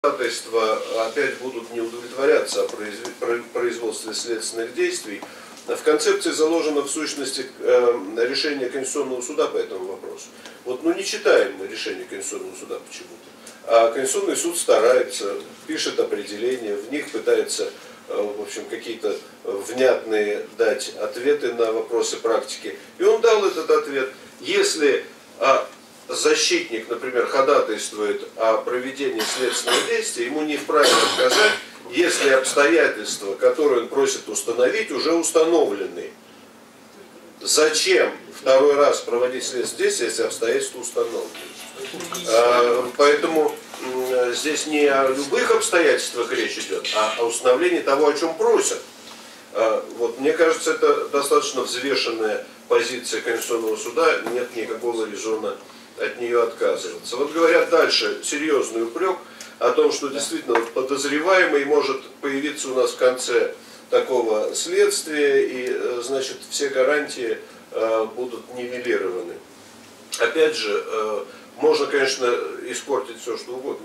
Ходатайства опять будут не удовлетворяться о производстве следственных действий. В концепции заложено в сущности решение Конституционного суда по этому вопросу. Вот, не читаем мы решение Конституционного суда почему-то. А Конституционный суд старается, пишет определения, в них пытается, в общем, какие-то внятные дать ответы на вопросы практики. И он дал этот ответ. Если защитник, например, ходатайствует о проведении следственного действия, ему не вправе отказать, если обстоятельства, которые он просит установить, уже установлены. Зачем второй раз проводить следственное действие, если обстоятельства установлены? Поэтому здесь не о любых обстоятельствах речь идет, а о установлении того, о чем просят. Вот, мне кажется, это достаточно взвешенная позиция Конституционного суда, нет никакого резона от нее отказываться. Вот говорят дальше серьезный упрек о том, что действительно подозреваемый может появиться у нас в конце такого следствия, и значит все гарантии будут нивелированы. Опять же, можно, конечно, испортить все, что угодно,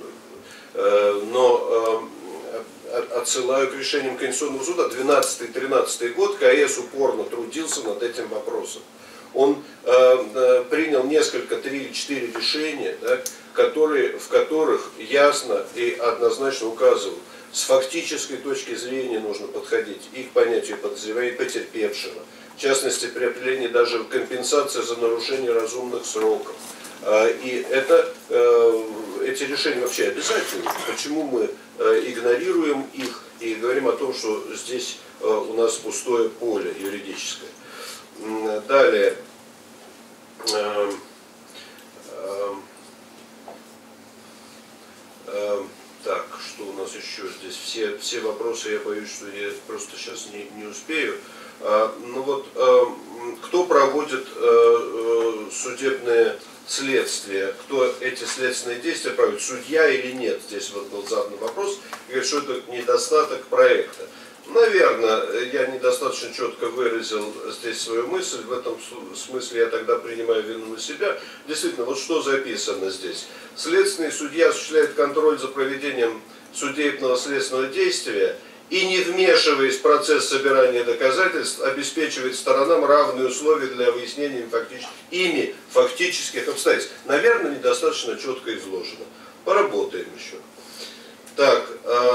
но отсылаю к решениям Конституционного суда. 12-13 год КС упорно трудился над этим вопросом. Он принял несколько, 3 или 4 решения, да, в которых ясно и однозначно указывал, с фактической точки зрения нужно подходить и к понятию подозреваемого, и потерпевшего. В частности, при определении даже компенсации за нарушение разумных сроков. И эти решения вообще обязательны. Почему мы игнорируем их и говорим о том, что здесь у нас пустое поле юридическое. Далее. Так, что у нас еще здесь? Все вопросы, я боюсь, что я просто сейчас не успею. Кто проводит судебное следствие, кто эти следственные действия проводит, судья или нет? Здесь вот был задан вопрос, говорит, что это недостаток проекта. Наверное, я недостаточно четко выразил здесь свою мысль, в этом смысле я тогда принимаю вину на себя. Действительно, вот что записано здесь. Следственный судья осуществляет контроль за проведением судебного следственного действия и, не вмешиваясь в процесс собирания доказательств, обеспечивает сторонам равные условия для выяснения ими фактических обстоятельств. Наверное, недостаточно четко изложено. Поработаем еще. Так,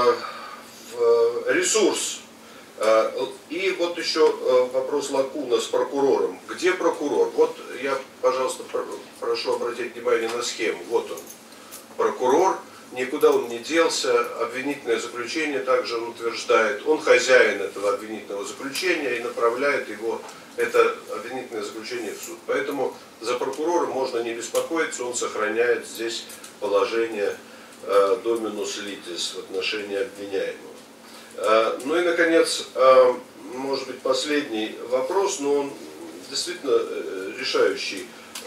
ресурс. И вот еще вопрос лакуна с прокурором. Где прокурор? Вот я, пожалуйста, прошу обратить внимание на схему. Вот он, прокурор, никуда он не делся, обвинительное заключение также он утверждает. Он хозяин этого обвинительного заключения и направляет его, это обвинительное заключение, в суд. Поэтому за прокурора можно не беспокоиться, он сохраняет здесь положение доминус литис в отношении обвиняемого. Ну и, наконец, может быть, последний вопрос, но он действительно решающий.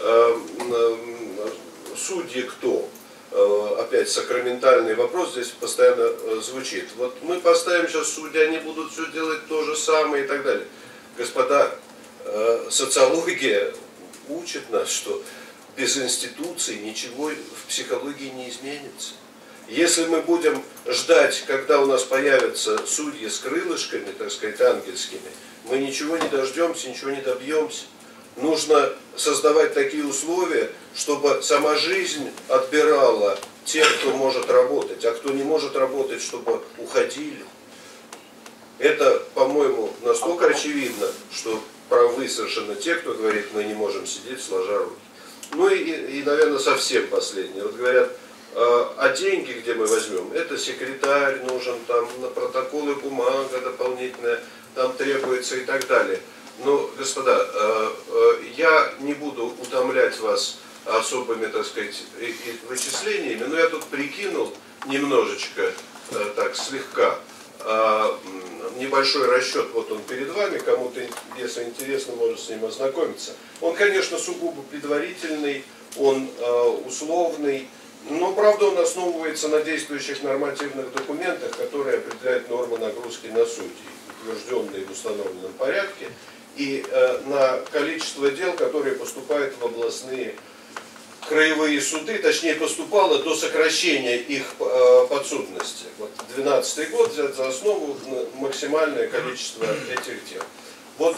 Судьи кто? Опять сакраментальный вопрос здесь постоянно звучит. Вот мы поставим сейчас судьи, они будут все делать то же самое и так далее. Господа, социология учит нас, что без институций ничего в психологии не изменится. Если мы будем ждать, когда у нас появятся судьи с крылышками, так сказать, ангельскими, мы ничего не дождемся, ничего не добьемся. Нужно создавать такие условия, чтобы сама жизнь отбирала тех, кто может работать, а кто не может работать, чтобы уходили. Это, по-моему, настолько очевидно, что правы совершенно те, кто говорит, мы не можем сидеть сложа руки. Ну и, наверное, совсем последнее. Вот говорят, а деньги, где мы возьмем? Это секретарь нужен, там на протоколы бумага дополнительная, там требуется и так далее. Но, господа, я не буду утомлять вас особыми, так сказать, вычислениями, но я тут прикинул немножечко, так, слегка, небольшой расчет, вот он перед вами, кому-то, если интересно, может с ним ознакомиться. Он, конечно, сугубо предварительный, он условный, но, правда, он основывается на действующих нормативных документах, которые определяют нормы нагрузки на судей, утвержденные в установленном порядке, и на количество дел, которые поступают в областные краевые суды, точнее поступало до сокращения их подсудности. Вот 2012 год взят за основу максимальное количество этих дел. Вот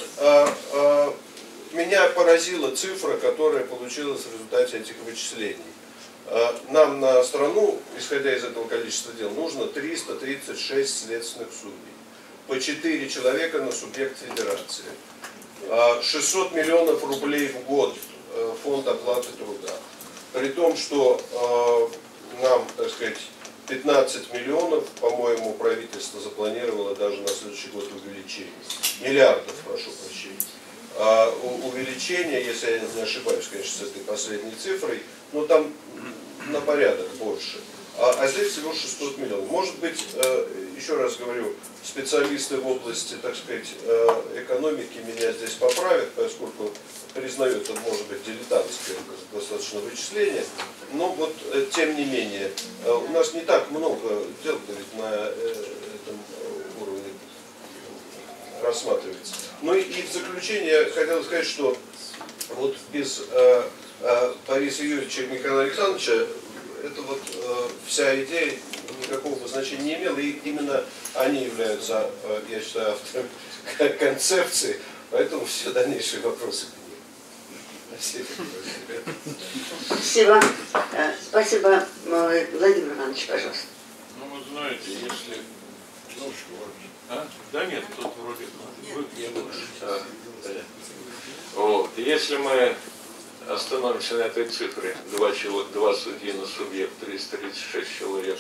меня поразила цифра, которая получилась в результате этих вычислений. Нам на страну, исходя из этого количества дел, нужно 336 следственных судей. По 4 человека на субъект федерации. 600 миллионов рублей в год фонд оплаты труда. При том, что нам, так сказать, 15 миллионов, по-моему, правительство запланировало даже на следующий год увеличение. Миллиардов, прошу прощения. Увеличение, если я не ошибаюсь, конечно, с этой последней цифрой, но там на порядок больше. А здесь всего 600 миллионов. Может быть, еще раз говорю, специалисты в области, так сказать, экономики меня здесь поправят, поскольку признаю, это может быть дилетантское достаточно вычисление, но вот тем не менее, у нас не так много дел ведь на этом уровне рассматривается. Ну и в заключение я хотел сказать, что вот без Бориса Юрьевича и Михаила Александровича это вот вся идея никакого бы значения не имела, и именно они являются, я считаю, авторами концепции, поэтому все дальнейшие вопросы к ним. Спасибо. Спасибо, Владимир Иванович, пожалуйста. Ну, вы знаете, если... Да нет, тут вроде... Вот. Если мы остановимся на этой цифре, 2 судьи на субъект, 336 человек,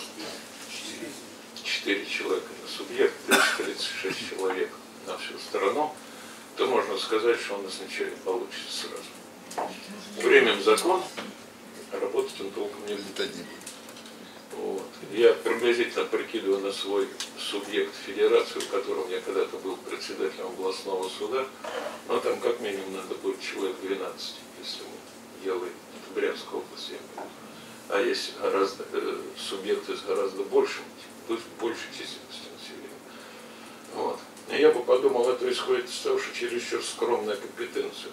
4 человека на субъект, 336 человек на всю страну, то можно сказать, что он изначально получится сразу. Примем закон, работать он толком не будет. Вот. Я приблизительно прикидываю на свой субъект федерацию, в котором я когда-то был председателем областного суда, но там как минимум надо будет человек 12, если мы делаем в Брянской области. А есть гораздо, субъекты с гораздо большей численностью населения. Вот. И я бы подумал, это исходит из того, что чересчур скромную компетенцию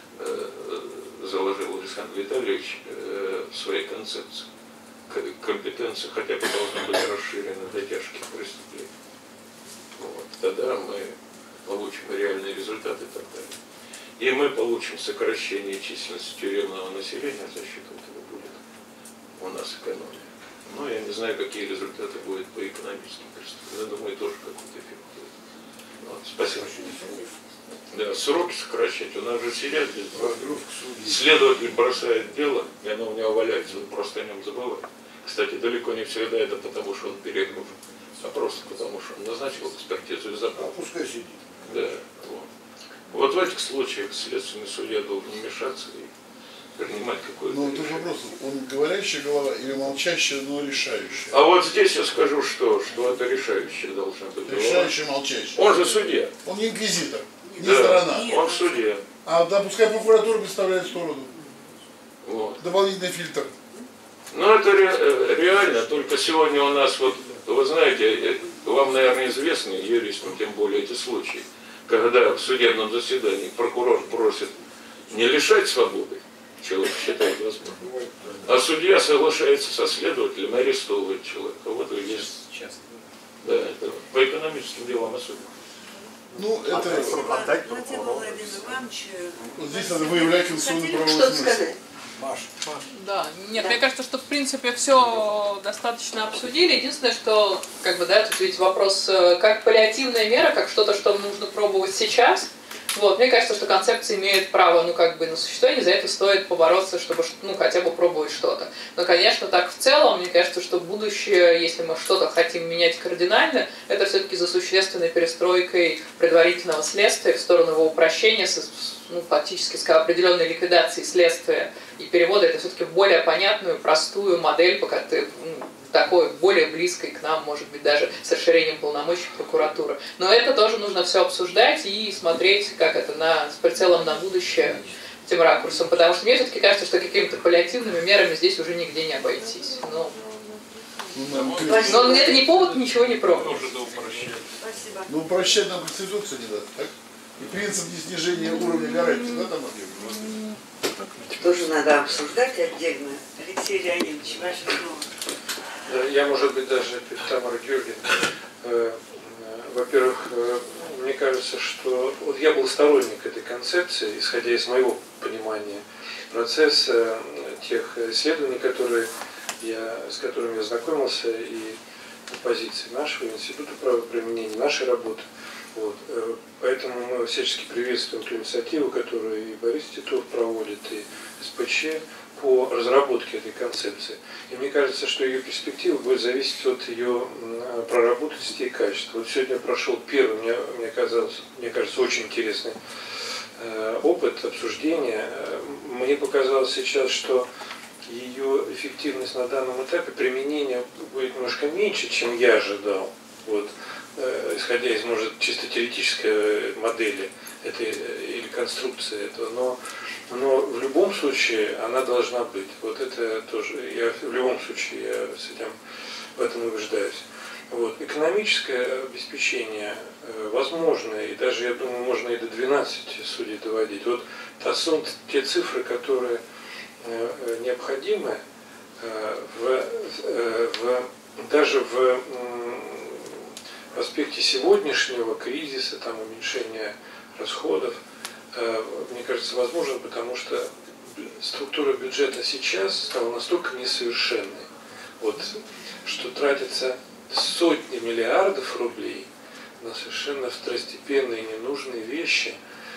заложил Александр Витальевич в своей концепции. Компетенция хотя бы должна быть расширена для тяжких преступлений. Вот. Тогда мы получим реальные результаты и так далее. И мы получим сокращение численности тюремного населения, за счет этого будет у нас экономия. Но я не знаю, какие результаты будут по экономическим преступлениям. Я думаю, тоже какой-то эффект будет. Вот. Спасибо. Да, сроки сокращать. У нас же сидят здесь. Следователь бросает дело, и оно у него валяется, он просто о нем забывает. Кстати, далеко не всегда это потому, что он перегружен, а просто потому, что он назначил экспертизу и забыл. А пускай сидит. Да, вот. Вот в этих случаях следственный судья должен вмешаться и принимать какое-то Ну, решение. это вопрос, он говорящая голова или молчащая, но решающая? А вот здесь я скажу, что это решающая должна быть голова. Решающая, молчащая. Он же судья. Он не инквизитор, не Да, сторона. он судья. А да, пускай прокуратура представляет сторону. Вот. Дополнительный фильтр. Ну, это реально, только сегодня у нас, вот, вы знаете, вам, наверное, известны, юристам, тем более эти случаи, когда в судебном заседании прокурор просит не лишать свободы, человек считает возможным, а судья соглашается со следователем и арестовывает человека. Вот и есть. Да, это по экономическим делам особенно. Ну, это... Владимир Иванович, Вот здесь надо выявлять конституционный правовой Что-то смысл. сказать? Да, нет, мне кажется, что в принципе все достаточно обсудили. Единственное, что, как бы, да, тут ведь вопрос, как паллиативная мера, как что-то, что нужно пробовать сейчас. Вот, мне кажется, что концепция имеет право, ну, как бы, на существование, за это стоит побороться, чтобы, ну, хотя бы пробовать что-то. Но, конечно, так в целом, мне кажется, что будущее, если мы что-то хотим менять кардинально, это все-таки за существенной перестройкой предварительного следствия в сторону его упрощения, ну, фактически с определенной ликвидацией следствия и перевода это все-таки в более понятную, простую модель, пока ты, такой более близкой к нам, может быть, даже с расширением полномочий прокуратуры. Но это тоже нужно все обсуждать и смотреть, как это с прицелом на будущее, этим ракурсом. Потому что мне все-таки кажется, что какими-то паллиативными мерами здесь уже нигде не обойтись. Но это не повод ничего не пробовать. спасибо. Ну, упрощать нам Конституцию не надо, так? И принцип снижения уровня гарантий, да, там? тоже надо обсуждать отдельно. Алексей Леонидович, ваше слово. Я, может быть, даже перед Тамарой Георгиевной. Во-первых, мне кажется, что вот я был сторонник этой концепции, исходя из моего понимания процесса, тех исследований, с которыми я знакомился, и позиции нашего института правоприменения, нашей работы. Вот. Поэтому мы всячески приветствуем ту инициативу, которую и Борис Титов проводит, и СПЧ по разработке этой концепции. И мне кажется, что ее перспектива будет зависеть от ее проработанности и качества. Вот сегодня прошел первый, мне кажется, очень интересный опыт обсуждения. Мне показалось сейчас, что ее эффективность на данном этапе применения будет немножко меньше, чем я ожидал. Вот. Исходя из, может, чисто теоретической модели или конструкции этого, но в любом случае она должна быть. Вот это тоже, в любом случае в этом убеждаюсь. Вот. Экономическое обеспечение возможно, и даже, я думаю, можно и до 12 судей доводить. Вот те цифры, которые необходимы даже в аспекте сегодняшнего кризиса, уменьшения расходов, мне кажется, возможен, потому что структура бюджета сейчас стала настолько несовершенной, что тратятся сотни миллиардов рублей на совершенно второстепенные ненужные вещи,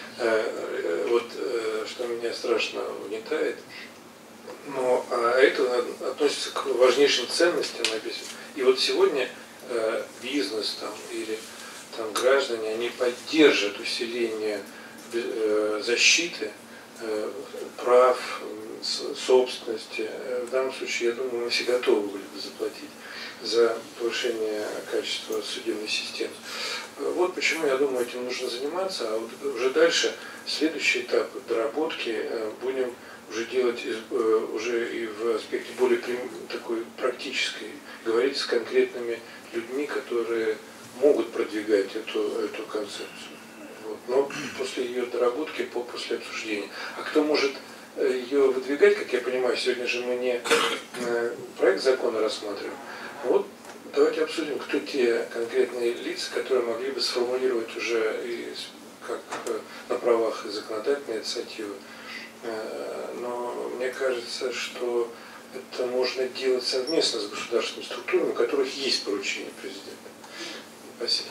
что меня страшно угнетает. Но это относится к важнейшим ценностям. И вот сегодня бизнес или граждане, они поддержат усиление защиты прав, собственности. В данном случае, я думаю, мы все готовы были бы заплатить за повышение качества судебной системы. Вот почему, я думаю, этим нужно заниматься, а вот уже дальше, следующий этап доработки будем уже делать уже и в аспекте более такой практической, говорить с конкретными людьми, которые могут продвигать эту концепцию. Вот. Но после ее доработки, после обсуждения. А кто может ее выдвигать, как я понимаю, сегодня же мы не проект закона рассматриваем. Вот давайте обсудим, кто те конкретные лица, которые могли бы сформулировать уже как на правах законодательной инициативы. Но мне кажется, что это можно делать совместно с государственными структурами, у которых есть поручение президента. Спасибо.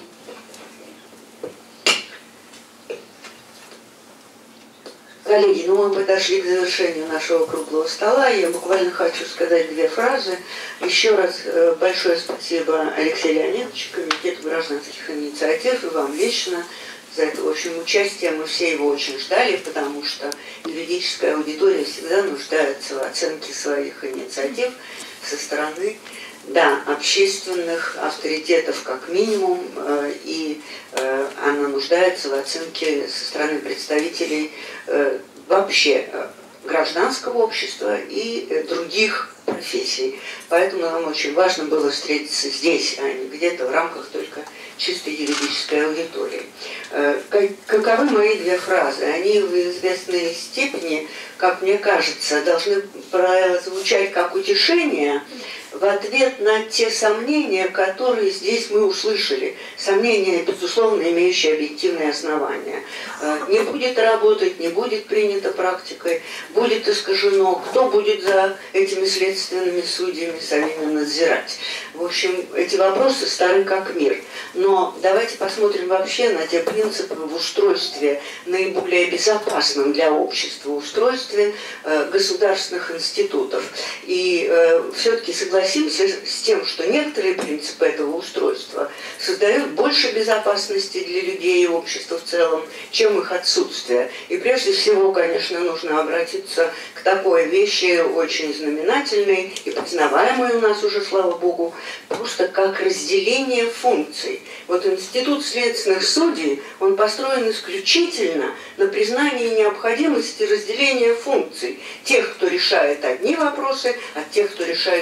Коллеги, мы подошли к завершению нашего круглого стола. Я буквально хочу сказать две фразы. Еще раз большое спасибо Алексею Леонидовичу, Комитету гражданских инициатив и вам лично за это, в общем, участие. Мы все его очень ждали, потому что юридическая аудитория всегда нуждается в оценке своих инициатив со стороны, общественных авторитетов как минимум, и она нуждается в оценке со стороны представителей вообще гражданского общества и других профессий. Поэтому нам очень важно было встретиться здесь, а не где-то в рамках только чистой юридической аудитории. Каковы мои две фразы? Они в известной степени, как мне кажется, должны прозвучать как утешение в ответ на те сомнения, которые здесь мы услышали. Сомнения, безусловно, имеющие объективные основания. Не будет работать, не будет принято практикой, будет искажено, кто будет за этими следственными судьями самими надзирать. В общем, эти вопросы стары как мир. Но давайте посмотрим вообще на те принципы в устройстве, наиболее безопасном для общества устройстве государственных институтов. И все-таки согласимся с тем, что некоторые принципы этого устройства создают больше безопасности для людей и общества в целом, чем их отсутствие. И прежде всего, конечно, нужно обратиться к такой вещи, очень знаменательной и признаваемой у нас уже, слава богу, просто как разделение функций. Вот институт следственных судей, он построен исключительно на признании необходимости разделения функций. Тех, кто решает одни вопросы, от тех, кто решает другие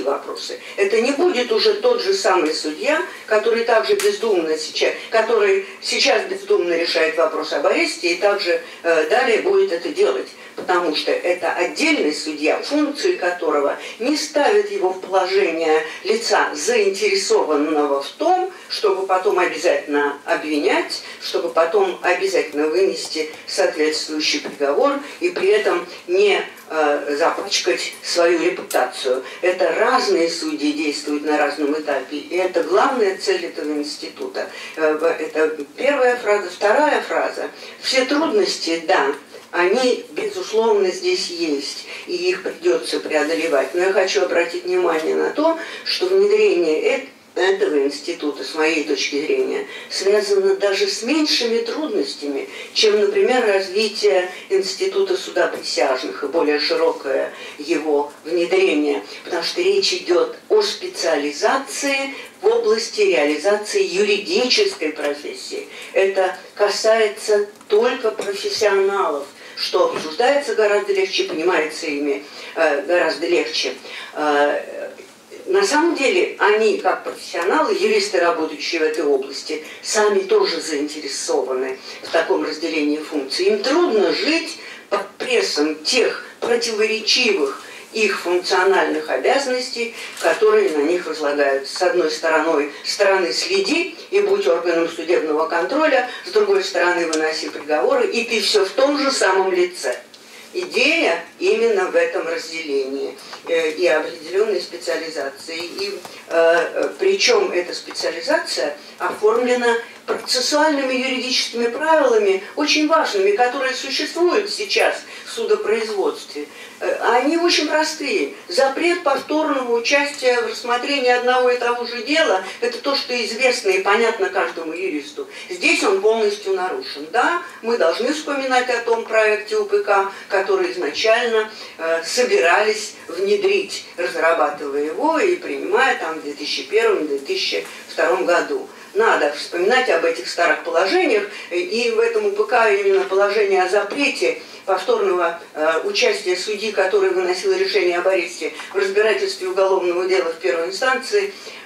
другие вопросы. Это не будет уже тот же самый судья, который также бездумно сейчас, который сейчас бездумно решает вопрос об аресте и также далее будет это делать. Потому что это отдельный судья, функции которого не ставят его в положение лица, заинтересованного в том, чтобы потом обязательно обвинять, чтобы потом обязательно вынести соответствующий приговор и при этом не запачкать свою репутацию. Это разные судьи действуют на разном этапе, и это главная цель этого института. Это первая фраза. Вторая фраза. Все трудности, да, они, безусловно, здесь есть, и их придется преодолевать. Но я хочу обратить внимание на то, что внедрение этого института, с моей точки зрения, связано даже с меньшими трудностями, чем, например, развитие института суда присяжных и более широкое его внедрение, потому что речь идет о специализации в области реализации юридической профессии. Это касается только профессионалов, что обсуждается гораздо легче, понимается ими гораздо легче. На самом деле они, как профессионалы, юристы, работающие в этой области, сами тоже заинтересованы в таком разделении функций. Им трудно жить под прессом тех противоречивых их функциональных обязанностей, которые на них возлагаются. С одной стороны следи и будь органом судебного контроля, с другой стороны выноси приговоры, и ты все в том же самом лице. Идея именно в этом разделении и определенной специализации. И причем эта специализация оформлена процессуальными юридическими правилами, очень важными, которые существуют сейчас в судопроизводстве. Они очень простые. Запрет повторного участия в рассмотрении одного и того же дела – это то, что известно и понятно каждому юристу. Здесь он полностью нарушен. Да, мы должны вспоминать о том проекте УПК, который изначально собирались внедрить, разрабатывая его и принимая там в 2001-2002 году. Надо вспоминать об этих старых положениях, и в этом УПК именно положение о запрете повторного участия судьи, который выносил решение об аресте в разбирательстве уголовного дела в первой инстанции,